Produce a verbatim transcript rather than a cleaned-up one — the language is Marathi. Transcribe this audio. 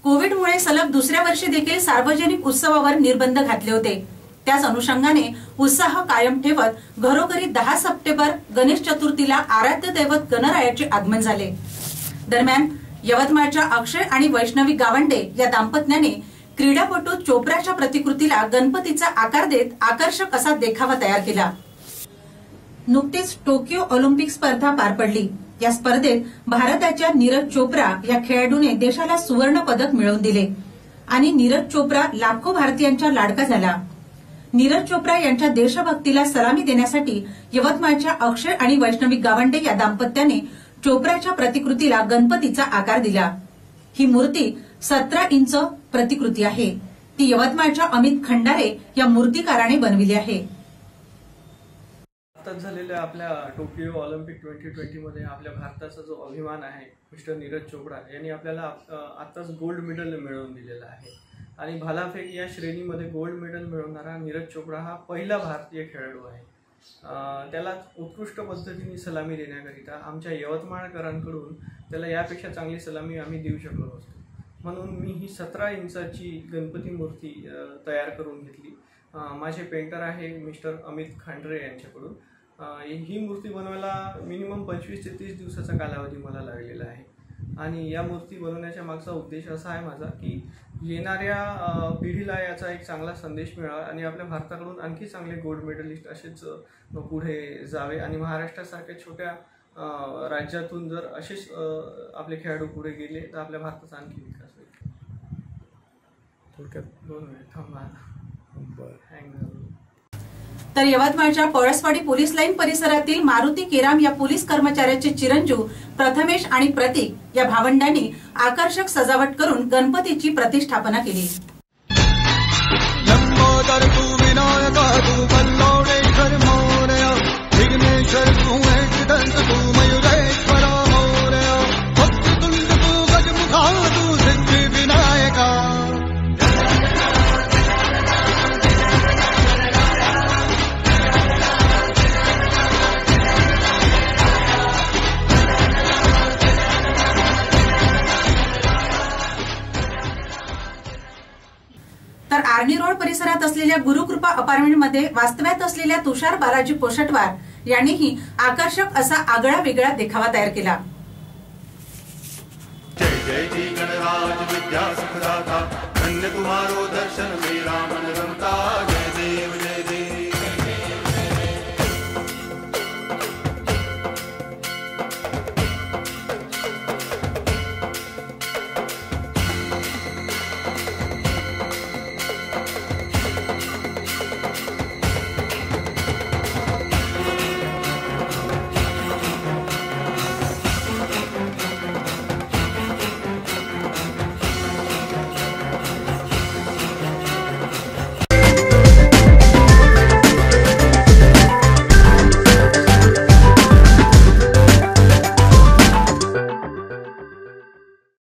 कोविडमुळे सलग दुसऱ्या वर्षी देखील सार्वजनिक उत्सवावर निर्बंध घातले होते। त्याच अनुषंगाने उत्साह कायम ठेवत घरोघरी दहा सप्टेंबर गणेश चतुर्थीला आराध्य दैवत गणरायाचे आगमन झाले। दरम्यान यवतमाळच्या अक्षय आणि वैष्णवी गावंडे या दाम्पत्याने क्रीडापटू चोप्राच्या प्रतिकृतीला गणपतीचा आकार देत आकर्षक असा देखावा तयार केला। नुकतीच टोकियो ऑलिम्पिक स्पर्धा पार पडली। या स्पर्धेत भारताच्या नीरज चोप्रा या खेळाडूने देशाला सुवर्ण पदक मिळवून दिले आणि नीरज चोप्रा लाखो भारतीयांचा लाडका झाला। नीरज चोप्रा यांच्या देशभक्तीला सलामी देण्यासाठी यवतमाळच्या अक्षय आणि वैष्णवी गावंडे या दाम्पत्याने चोप्राच्या प्रतिकृतीला गणपतीचा आकार दिला। ही मूर्ती सतरा इंच प्रतिकृती आहे। ती यवतमाळच्या अमित खंडारे या मूर्तिकाराने बनविली आहे। आताच झालेल्या आपल्या टोकियो ऑलिम्पिक ट्वेंटी ट्वेंटी मध्ये आपल्या भारताचा जो अभिमान आहे मिस्टर नीरज चोप्रा यांनी आपल्याला आताच गोल्ड मेडल मिळवून दिलेला आहे आणि भालाफेक या श्रेणीमध्ये गोल्ड मेडल मिळवणारा नीरज चोप्रा हा पहिला भारतीय खेळाडू आहे। त्याला उत्कृष्ट पद्धतीने सलामी देण्याकरिता आमच्या यवतमाळकरांकडून त्याला यापेक्षा चांगली सलामी आम्ही देऊ शकलो नसतो, म्हणून मी ही सतरा इंचाची गणपती मूर्ती तयार करून घेतली। माझे पेंटर आहे मिस्टर अमित खंडारे यांच्याकडून। ही मूर्ती बनवायला मिनिमम पंचवीस ते तीस दिवसाचा कालावधी मला लागलेला आहे आणि या मूर्ती बनवण्याच्या मागचा उद्देश असा आहे माझा की येणाऱ्या पिढीला याचा एक चांगला संदेश मिळावा आणि आपल्या भारताकडून आणखी चांगले गोल्ड मेडलिस्ट असेच पुढे जावे आणि महाराष्ट्रासारख्या छोट्या राज्यातून जर असेच आपले खेळाडू पुढे गेले तर आपल्या भारताचा आणखी विकास होईल। थोडक्यात दोन मिनिट थांबा। तर यवतमाळच्या पळसवाडी पोलीस लाईन परिसरातील मारुती केराम या पोलीस कर्मचाऱ्याचे चिरंजीव प्रथमेश आणि प्रतीक या भावंडांनी आकर्षक सजावट करून गणपतीची प्रतिष्ठापना केली। तर आर्नी रोड परिसरात असलेल्या गुरुकृपा अपार्टमेंटमध्ये वास्तव्यात असलेल्या तुषार बालाजी पोषटवार यांनीही आकर्षक असा आगळा वेगळा देखावा तयार केला। जय जय जी गणराज विद्या सुखदाता धन्य तुम्हारो दर्शन मेरा मन रमता।